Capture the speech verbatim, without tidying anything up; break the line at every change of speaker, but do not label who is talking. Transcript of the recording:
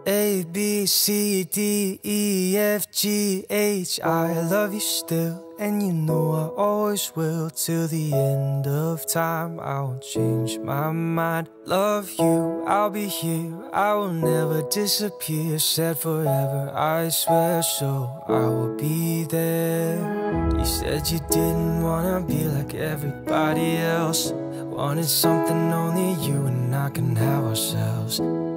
A, B, C, D, E, F, G, H. I love you still, and you know I always will. Till the end of time, I won't change my mind. Love you, I'll be here, I will never disappear. Said forever, I swear, so I will be there. You said you didn't wanna be like everybody else, wanted something only you and I can have ourselves.